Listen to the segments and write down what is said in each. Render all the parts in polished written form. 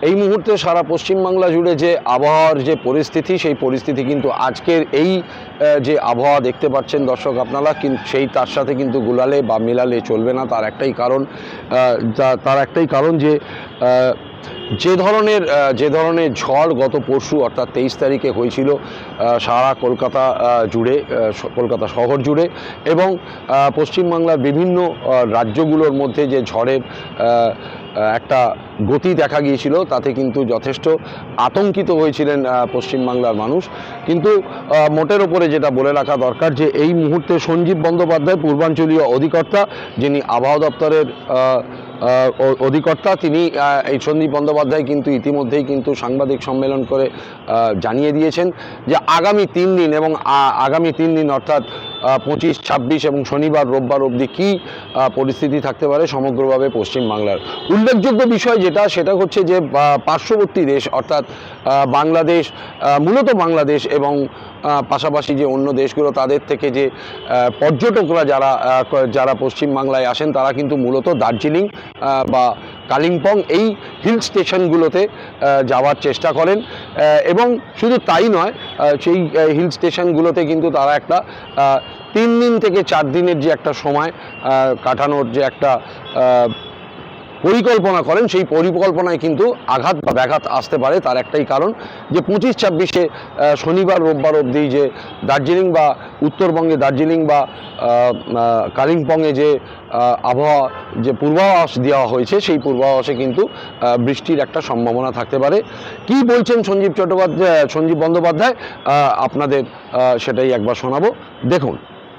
এই মুহূর্তে সারা পশ্চিমবাংলা জুড়ে যে আবহাওয়ার যে পরিস্থিতি, সেই পরিস্থিতি কিন্তু আজকের এই যে আবহাওয়া দেখতে পাচ্ছেন দর্শক আপনারা, কিন্তু তার সাথে কিন্তু গুলালে বা মেলালে চলবে না। তার একটাই কারণ যে যে ধরনের ঝড় গত পরশু অর্থাৎ 23 তারিখে হয়েছিল সারা কলকাতা জুড়ে, কলকাতা শহর জুড়ে, এবং পশ্চিমবাংলার বিভিন্ন রাজ্যগুলোর মধ্যে যে ঝড়ের একটা গতি দেখা গিয়েছিল, তাতে কিন্তু যথেষ্ট আতঙ্কিত হয়েছিলেন পশ্চিমবাংলার মানুষ। কিন্তু মোটের ওপরে যেটা বলে রাখা দরকার যে এই মুহূর্তে সঞ্জীব বন্দ্যোপাধ্যায়, পূর্বাঞ্চলীয় অধিকর্তা, যিনি আবহাওয়া দপ্তরের অধিকর্তা, তিনি এই সঞ্জীব বন্দ্যোপাধ্যায় কিন্তু ইতিমধ্যেই কিন্তু সাংবাদিক সম্মেলন করে জানিয়ে দিয়েছেন যে আগামী 3 দিন এবং আগামী 3 দিন অর্থাৎ 25, 26 এবং শনিবার রোববার অবধি কী পরিস্থিতি থাকতে পারে সমগ্রভাবে পশ্চিমবাংলার। উল্লেখযোগ্য বিষয় সেটা হচ্ছে যে পার্শ্ববর্তী দেশ অর্থাৎ বাংলাদেশ, মূলত বাংলাদেশ এবং পাশাপাশি যে অন্য দেশগুলো, তাদের থেকে যে পর্যটকরা যারা পশ্চিমবাংলায় আসেন, তারা কিন্তু মূলত দার্জিলিং বা কালিম্পং এই হিল স্টেশনগুলোতে যাওয়ার চেষ্টা করেন। এবং শুধু তাই নয়, সেই হিল স্টেশনগুলোতে কিন্তু তারা একটা 3 দিন থেকে 4 দিনের যে একটা সময় কাটানোর যে একটা পরিকল্পনা করেন, সেই পরিকল্পনায় কিন্তু আঘাত বা ব্যাঘাত আসতে পারে। তার একটাই কারণ যে 25-26-এ শনিবার রোববার অবধি যে দার্জিলিং বা উত্তরবঙ্গে দার্জিলিং বা কালিম্পংয়ে যে আবহাওয়া যে পূর্বাভাস দেওয়া হয়েছে, সেই পূর্বাভাসে কিন্তু বৃষ্টির একটা সম্ভাবনা থাকতে পারে। কি বলছেন সঞ্জীব বন্দ্যোপাধ্যায়, আপনাদের সেটাই একবার শোনাবো, দেখুন।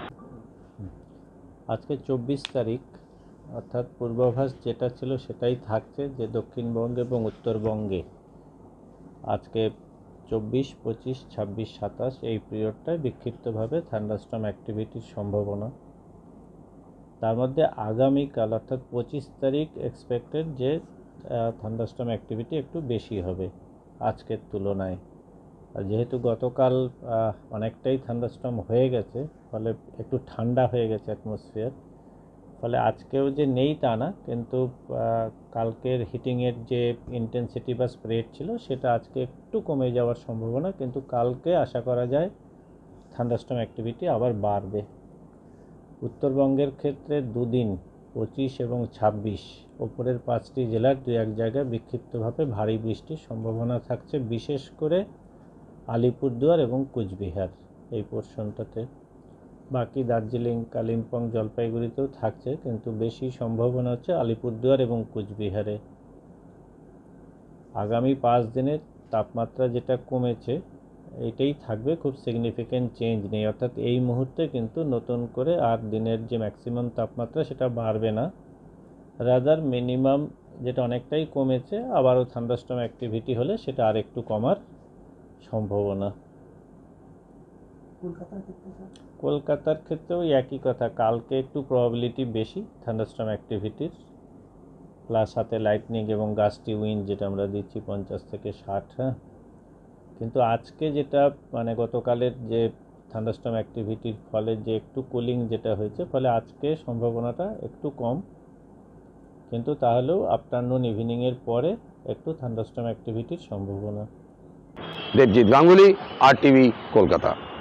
আজকে 24 তারিখ, অর্থাৎ পূর্বাভাস যেটা ছিল সেটাই থাকছে, যে দক্ষিণবঙ্গে এবং উত্তরবঙ্গে আজকে 24, 25, 26, 27 এই পিরিয়ডটায় বিক্ষিপ্তভাবে থান্ডারস্টর্ম অ্যাক্টিভিটির সম্ভাবনা। তার মধ্যে আগামীকাল অর্থাৎ 25 তারিখ এক্সপেক্টেড যে থান্ডারস্টর্ম অ্যাক্টিভিটি একটু বেশি হবে আজকের তুলনায়। আর যেহেতু গতকাল অনেকটাই থান্ডারস্টর্ম হয়ে গেছে, ফলে একটু ঠান্ডা হয়ে গেছে অ্যাটমসফিয়ার, ফলে আজকেও যে নেই তা না, কিন্তু কালকের হিটিংয়ের যে ইন্টেন্সিটি বা স্প্রেড ছিল সেটা আজকে একটু কমে যাওয়ার সম্ভাবনা, কিন্তু কালকে আশা করা যায় থান্ডারস্টর্ম অ্যাক্টিভিটি আবার বাড়বে। উত্তরবঙ্গের ক্ষেত্রে 2 দিন 25 এবং 26 ওপরের 5টি জেলার 2-1 জায়গায় বিক্ষিপ্তভাবে ভারী বৃষ্টির সম্ভাবনা থাকছে, বিশেষ করে আলিপুরদুয়ার এবং কুচবিহার এই পোর্শনটাতে। বাকি দার্জিলিং, কালিম্পং, জলপাইগুড়িতেও থাকছে, কিন্তু বেশি সম্ভাবনা হচ্ছে আলিপুরদুয়ার এবং কুচবিহারে। আগামী 5 দিনের তাপমাত্রা যেটা কমেছে এটাই থাকবে, খুব সিগনিফিক্যান্ট চেঞ্জ নেই। অর্থাৎ এই মুহূর্তে কিন্তু নতুন করে আর দিনের যে ম্যাক্সিমাম তাপমাত্রা সেটা বাড়বে না, রাদার মিনিমাম যেটা অনেকটাই কমেছে, আবারও থান্ডারস্টর্ম অ্যাক্টিভিটি হলে সেটা আর একটু কমার সম্ভাবনা। কলকাতার ক্ষেত্রেও একই কথা, কালকে একটু প্রবাবিলিটি বেশি থান্ডারস্টর্ম অ্যাক্টিভিটির, প্লাস হাতে লাইটনিং এবং গাস্টি উইন্ড যেটা আমরা দিচ্ছি 50 থেকে 60। হ্যাঁ, কিন্তু আজকে যেটা গতকালের যে থান্ডারস্টর্ম অ্যাক্টিভিটির ফলে যে একটু কুলিং যেটা হয়েছে, ফলে আজকে সম্ভাবনাটা একটু কম, কিন্তু তাহলেও আফটারনুন ইভিনিংয়ের পরে একটু থান্ডারস্টর্ম অ্যাক্টিভিটির সম্ভাবনা। দেবজিৎ গাঙ্গুলি, RTV কলকাতা।